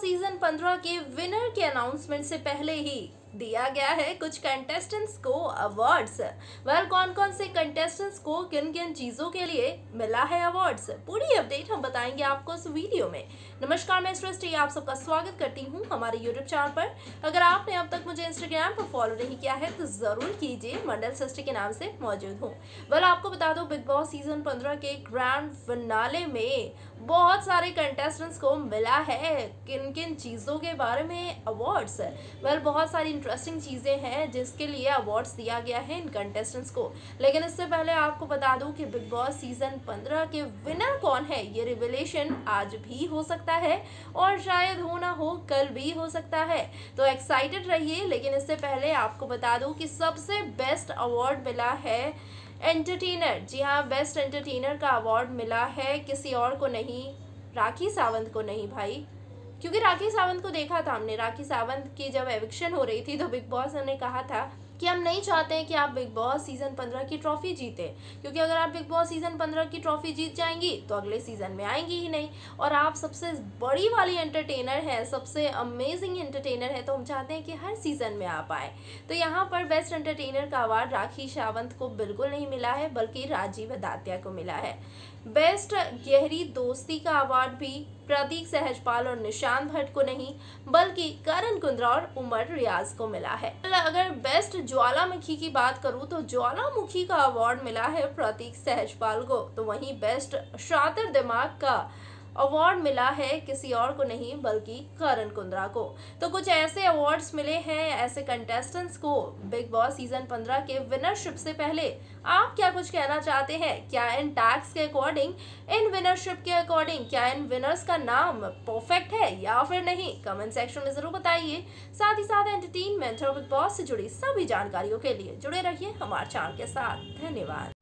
Season 15 के winner के announcement से पहले ही दिया गया है कुछ कंटेस्टेंट्स को अवार्ड्स। कौन कौन से कंटेस्टेंट्स को किन किन चीजों के लिए मिला है अवार्ड्स, पूरी अपडेट हम बताएंगे आपको इस वीडियो में। नमस्कार, मैं सृष्टि आप सबका स्वागत करती हूं हमारे यूट्यूब चैनल पर। अगर आपने अब तक मुझे इंस्टाग्राम पर फॉलो नहीं किया है तो जरूर कीजिए, मंडल सृष्टि के नाम से मौजूद हूँ। आपको बता दो, बिग बॉस सीजन 15 के ग्रैंड फिनाले में बहुत सारे कंटेस्टेंट्स को मिला है किन किन चीजों के बारे में अवार्ड्स। बहुत सारी इंटरेस्टिंग चीजें हैं जिसके लिए अवार्ड्स दिया गया है इन कंटेस्टेंट्स को। लेकिन इससे पहले आपको बता दूं कि बिग बॉस सीजन 15 के विनर कौन है, ये रिवीलेशन आज भी हो सकता है और शायद हो ना हो कल भी हो सकता है, तो एक्साइटेड रहिए। लेकिन इससे पहले आपको बता दूं कि सबसे बेस्ट अवार्ड मिला है एंटरटेनर। जी हाँ, बेस्ट एंटरटेनर का अवार्ड मिला है किसी और को नहीं, राखी सावंत को नहीं भाई, क्योंकि राखी सावंत को देखा था हमने। राखी सावंत की जब एविक्शन हो रही थी तो बिग बॉस ने कहा था कि हम नहीं चाहते हैं कि आप बिग बॉस सीजन 15 की ट्रॉफी जीते, क्योंकि अगर आप बिग बॉस सीजन 15 की ट्रॉफी जीत जाएंगी तो अगले सीजन में आएंगी ही नहीं। और आप सबसे बड़ी वाली एंटरटेनर है, सबसे अमेजिंग एंटरटेनर है, तो हम चाहते हैं कि हर सीजन में आप आए। तो यहाँ पर बेस्ट एंटरटेनर का अवार्ड राखी सावंत को बिल्कुल नहीं मिला है, बल्कि राजीव दात्या को मिला है। बेस्ट गहरी दोस्ती का अवार्ड भी प्रतीक सहजपाल और निशांत भट्ट को नहीं, बल्कि करण कुंद्रा और उमर रियाज को मिला है। अगर बेस्ट ज्वालामुखी की बात करूं तो ज्वालामुखी का अवार्ड मिला है प्रतीक सहजपाल को, तो वहीं बेस्ट शातिर दिमाग का अवार्ड मिला है किसी और को नहीं, बल्कि करण कुंद्रा को। तो कुछ ऐसे अवार्ड्स मिले हैं ऐसे कंटेस्टेंट्स को बिग बॉस सीजन 15 के विनरशिप से पहले। आप क्या कुछ कहना चाहते हैं? क्या इन टैग्स के अकॉर्डिंग, इन विनरशिप के अकॉर्डिंग, क्या इन विनर्स का नाम परफेक्ट है या फिर नहीं? कमेंट सेक्शन में जरूर बताइए। साथ ही साथ एंटरटेनमेंट और बिग बॉस से जुड़ी सभी जानकारियों के लिए जुड़े रहिए हमारे चैनल के साथ। धन्यवाद।